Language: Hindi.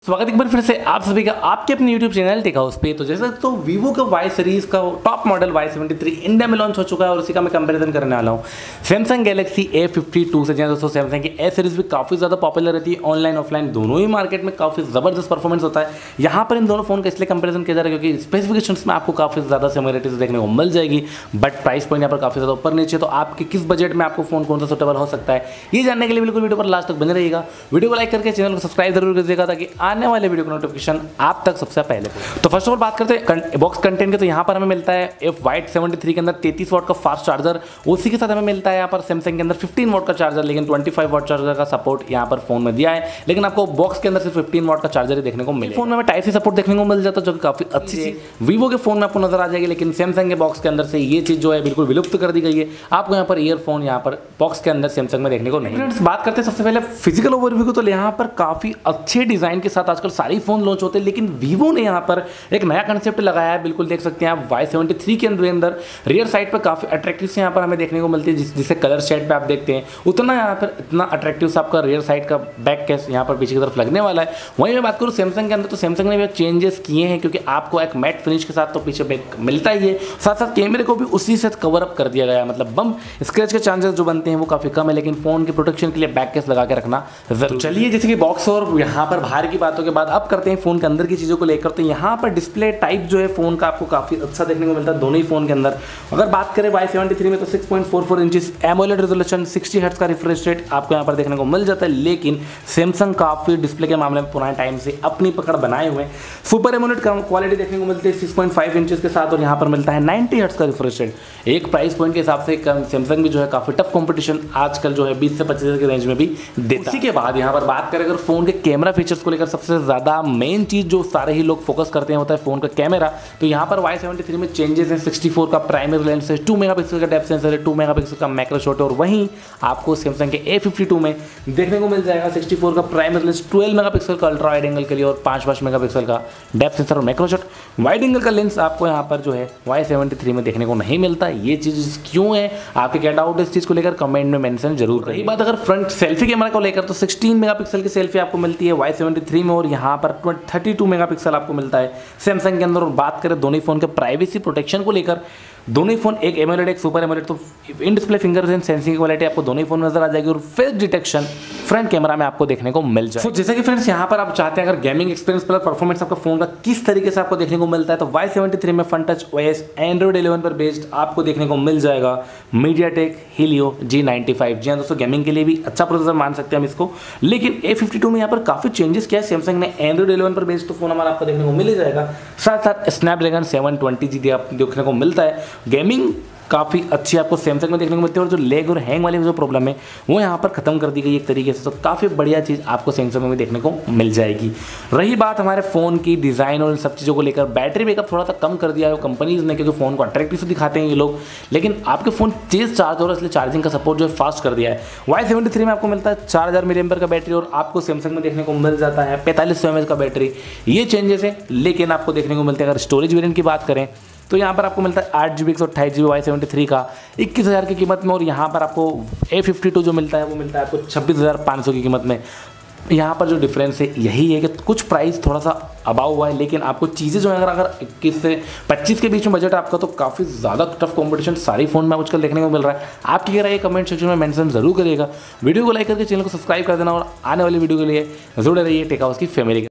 स्वागत एक बार फिर से आप सभी का आपके अपने YouTube चैनल टेक हाउस पे। तो जैसा तो Vivo का Y सीरीज का टॉप मॉडल Y73 इंडिया में लॉन्च हो चुका है और उसी का मैं कंपैरिजन करने वाला हूँ Samsung Galaxy A52 से। जहाँ दोस्तों Samsung की A सीरीज भी काफ़ी ज़्यादा पॉपुलर रहती है, ऑनलाइन ऑफलाइन दोनों ही मार्केट में काफ़ी ज़बरदस्त परफॉर्मेंस होता है। यहाँ पर इन दोनों फोन का इसलिए कंपेरिजन किया जा रहा है क्योंकि स्पेसिफिकेशंस में आपको काफ़ी ज़्यादा सिमिलरिटीज देखने को मिल जाएगी, बट प्राइस पॉइंट यहाँ पर काफ़ी ज़्यादा ऊपर नीचे। तो आपके किस बजट में आपको फोन कौन सा सूटेबल हो सकता है, ये जानने के लिए बिल्कुल वीडियो पर लास्ट तक बने रहिएगा। वीडियो को लाइक करके चैनल को सब्सक्राइब जरूर करिएगा ताकि आने वाले वीडियो को आप तक सबसे पहले। तो फर्स्ट ऑफ ऑल बात करते हैं बॉक्स कंटेंट के, तो यहाँ पर हमें मिलता है Y73 के अंदर 33 वाट का फास्ट चार्जर, उसी के साथ हमें मिलता है यहाँ पर सैमसंग के अंदर 15 वाट का चार्जर, लेकिन 25 वाट चार्जर का सपोर्ट यहाँ पर फोन में दिया है, लेकिन आपको बॉक्स के अंदर सिर्फ 15 वाट का चार्जर ही देखने को मिले। फोन में टाइप सी सपोर्ट देखने को मिल जाता है जो कि काफी अच्छी चीज वीवो के फोन में आपको नजर आ जाएगी, लेकिन सैमसंग के बॉक्स के अंदर से ये चीज जो है बिल्कुल विलुप्त कर दी गई है। आपको यहाँ पर ईयरफोन यहाँ पर बॉक्स के अंदर सैमसंग में देखने को नहीं। बात करते हैं सबसे पहले फिजिकल ओवरव्यू को, तो यहाँ पर काफी अच्छे डिजाइन के साथ आजकल सारी फोन लॉन्च होते हैं, लेकिन वीवो ने यहाँ पर एक नया कंसेप्ट लगाया है। बिल्कुल देख सकते हैं आप Y73 के अंदर रियर साइड पर काफी अट्रैक्टिव से यहाँ पर हमें देखने को मिलती है, जिसे कलर शेड पे आप देखते हैं उतना यहाँ पर इतना अट्रैक्टिव सा आपका रियर साइड का बैक केस यहाँ पर पीछे की तरफ लगने वाला है। वहीं मैं बात करूँ सैमसंग के अंदर, तो सैमसंग ने भी चेंजेस किए हैं क्योंकि आपको एक मैट फिनिश के साथ तो पीछे बैक मिलता ही है, साथ साथ कैमरे को भी उसी से कवर अप कर दिया गया है। मतलब बम स्क्रैच के चांसेस जो बनते हैं वो काफी कम है, लेकिन फोन की प्रोटेक्शन के लिए बैक केस लगा के रखना जरूरी। चलिए जैसे कि बॉक्स और यहाँ पर बाहर की बातों के बाद अब करते हैं फोन के अंदर की चीजों को लेकर। तो यहाँ पर डिस्प्ले टाइप जो है फोन का आपको काफी अच्छा देखने को मिलता है दोनों ही फोन के अंदर। अगर बात करें Y73 में तो 6.44 इंचेस एमोलेड रेजोल्यूशन 60 हर्ट्ज का रिफ्रेश रेट आपको यहाँ पर देखने को मिल जाता है, लेकिन सैमसंग काफी डिस्प्ले के मामले में पुराने टाइम से अपनी पकड़ बनाए हुए सुपर एमोलेड का क्वालिटी देखने को मिलती है 6.5 इंचेस के साथ, और यहाँ पर मिलता है 90 हर्ट्ज का रिफ्रेश रेट। एक प्राइस पॉइंट के हिसाब से सैमसंग भी जो है काफी टफ कॉम्पिटिशन आजकल जो है 20 से 25 के रेंज में भी देता है। उसी के बाद यहाँ पर बात करें अगर फोन के कैमरा फीचर्स को लेकर, सबसे ज्यादा मेन चीज जो सारे ही लोग फोकस करते हैं होता है फोन का कैमरा। तो यहाँ पर Y73 में चेंजेस हैं, 64 का प्राइमरी लेंस है, 2 मेगापिक्सल का डेप्थ सेंसर है, 2 मेगापिक्सल का मैक्रो शॉट है, और वहीं आपको सैमसंग के A52 में देखने को मिल जाएगा 64 का प्राइमरी लेंस, 12 मेगापिक्सल का अल्ट्रा वाइड एंगल के लिए और 5 मेगापिक्सल का डेप्थ सेंसर और मैक्रो शॉट। वाइड एंगल का लेंस आपको यहाँ पर जो है Y73 में देखने को नहीं मिलता। ये चीज़ क्यों है, आपके क्या डाउट है इस चीज़ को लेकर कमेंट में मेंशन जरूर करिए। बात अगर फ्रंट सेल्फी कैमरा को लेकर, तो 16 मेगापिक्सल की सेल्फी आपको मिलती है Y73 में, और यहाँ पर 32 मेगापिक्सल आपको मिलता है सैमसंग के अंदर। और बात करें दोनों फोन के प्राइवेसी प्रोटेक्शन को लेकर, दोनों ही फोन एक एमोलेड एक सुपर एमोलेड, तो इन डिस्प्ले फिंगरप्रिंट सेंसिंग की क्वालिटी आपको दोनों ही फोन नजर आ जाएगी, और फेस डिटेक्शन फ्रंट कैमरा में आपको देखने को मिल जाएगा। तो जैसे कि फ्रेंड्स यहाँ पर आप चाहते हैं अगर गेमिंग एक्सपीरियंस पर परफॉर्मेंस आपका फोन का किस तरीके से आपको देखने को मिलता है, तो Y73 में फन टच OS एंड्रॉइड 11 पर बेस्ड आपको देखने को मिल जाएगा मीडियाटेक Helio G95। जी हाँ दोस्तों, गेमिंग के लिए भी अच्छा प्रोसेसर मान सकते हैं हम इसको, लेकिन A52 में यहाँ पर काफी चेंजेस किया है सैमसंग ने। एंड्रॉइड 11 पर बेस्ड तो फोन हमारा आपको देखने को मिल ही जाएगा, साथ साथ स्नैपड्रैगन 720G आपको देखने को मिलता है। गेमिंग काफ़ी अच्छी आपको सैमसंग में देखने को मिलती है, और जो लेग और हैंग वाली जो प्रॉब्लम है वो यहाँ पर खत्म कर दी गई एक तरीके से। तो काफ़ी बढ़िया चीज़ आपको सैमसंग में देखने को मिल जाएगी। रही बात हमारे फ़ोन की डिज़ाइन और इन सब चीज़ों को लेकर, बैटरी बैकअप थोड़ा सा कम कर दिया है कंपनीज ने, क्योंकि फ़ोन को अट्रैक्टिव से दिखाते हैं ये लोग, लेकिन आपके फ़ोन तेज़ चार्ज हो रहा है इसलिए चार्जिंग का सपोर्ट जो है फास्ट कर दिया है। Y73 में आपको मिलता है 4000 mAh का बैटरी, और आपको सैमसंग में देखने को मिल जाता है 4500 mAh का बैटरी। ये चेंजेस है, लेकिन आपको देखने को मिलते हैं अगर स्टोरेज वेरिएंट की बात करें, तो यहाँ पर आपको मिलता है 8GB 128GB Y73 का 21,000 की कीमत में, और यहाँ पर आपको A52 जो मिलता है वो मिलता है आपको 26,500 की कीमत में। यहाँ पर जो डिफरेंस है यही है कि कुछ प्राइस थोड़ा सा अबाव हुआ है, लेकिन आपको चीज़ें जो है अगर 21 से 25 के बीच में बजट आपका, तो काफ़ी ज़्यादा टफ कॉम्पिटिशन सारी फोन में आजकल देखने को मिल रहा है। आपकी क्या राय है कमेंट सेक्शन में मेंशन जरूर करिएगा। वीडियो को लाइक करके चैनल को सब्सक्राइब कर देना, और आने वाली वीडियो के लिए जुड़े रहिए टेक हाउस की फैमिली के।